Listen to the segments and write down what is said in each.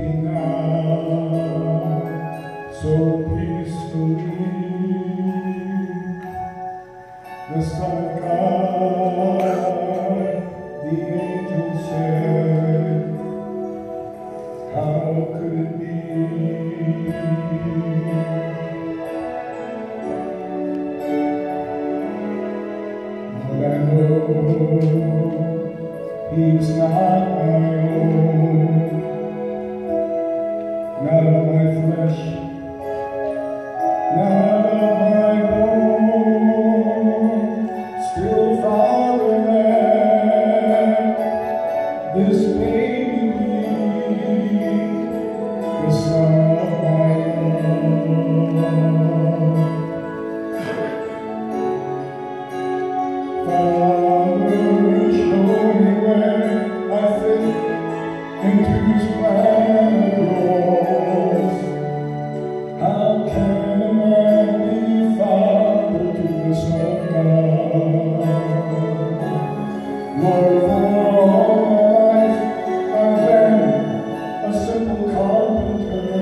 sleeping now so peacefully. The Son of God, the angel said, how could it be? But I know he's not my own, not of my flesh, not of my bone, still farther than this baby, the son of my own. Father, show me where I fit into this plan of yours. How can a man be father to the Son of God? Lord, for all my life I've been a simple carpenter.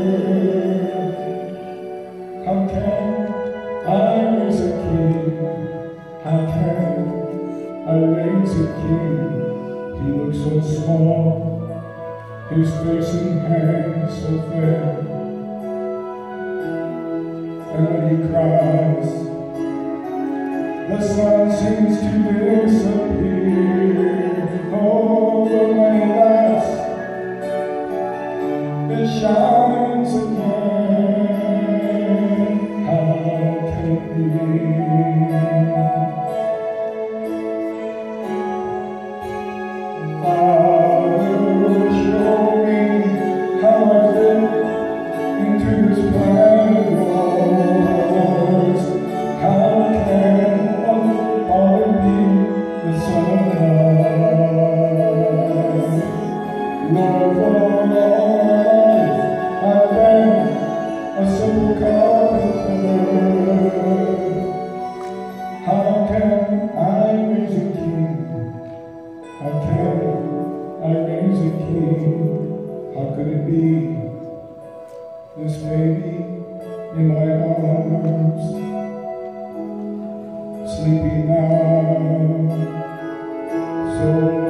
How can I raise a king? How can I raise a king? He looks so small, his face and hands so fair. And when he cries, the sun seems to disappear. Oh, but when he laughs, it shines again. How can it be? Father, show me how I fit into this plan of yours. How can a father be the Son of God? Lord, for all my life I've been a simple carpenter. How can I raise a king? How can I raise a king? How could it be? This baby in my arms, sleeping now so